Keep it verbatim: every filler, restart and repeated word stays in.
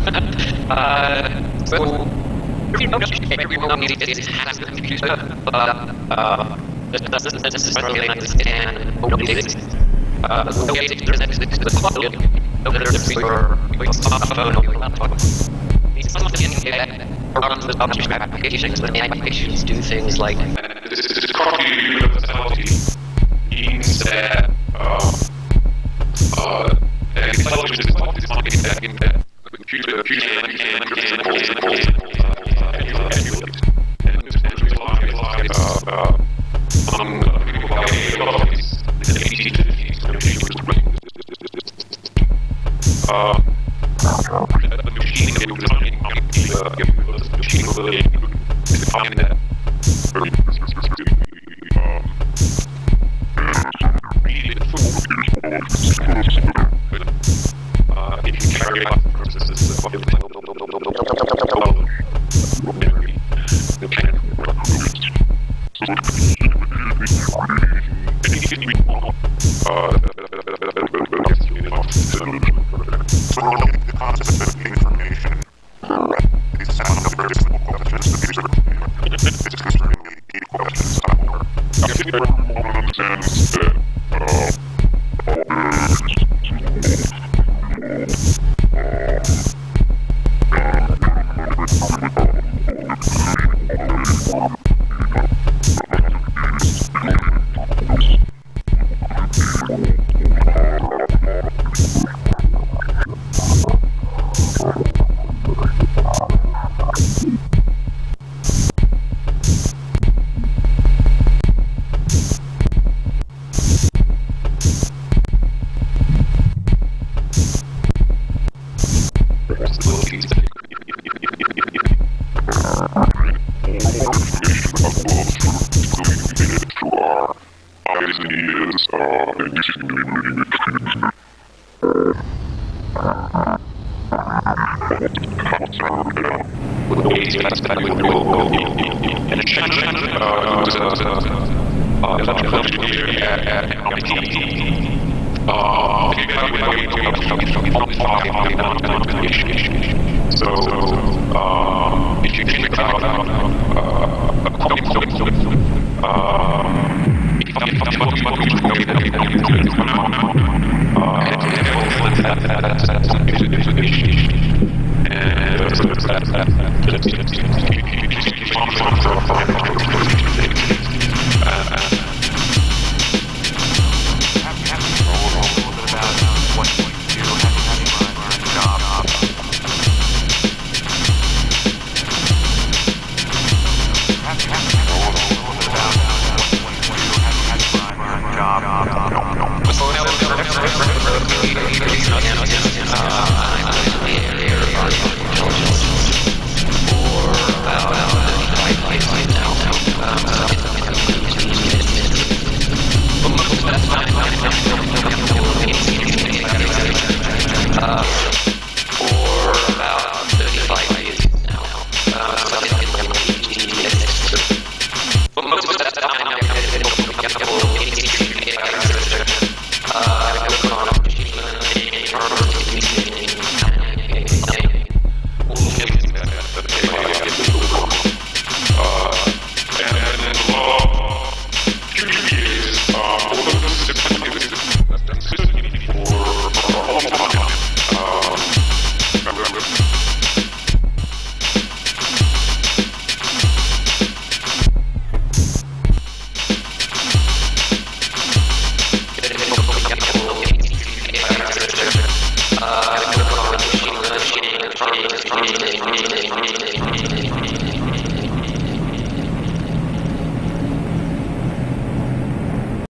uh, so, everyone needs to have a computer, but uh, it doesn't necessarily understand what it is. Uh, the way to present it to the client, whether it's your, your smartphone or your laptop, is something that runs the object applications, when the applications do things like... This, this cognitive universality means that uh, uh, intelligence is not defined in that the computer can emulate and utilize uh, on people like authorities in the eighteen fifties when machine was running. Uh, the machine that was designing the machine ability is defined that um, read it full uh, it can carry out processes of memory, the can So the concept of information is sound of very simple questions, but these are it's extremely deep questions. I think everyone understands that uh, uh,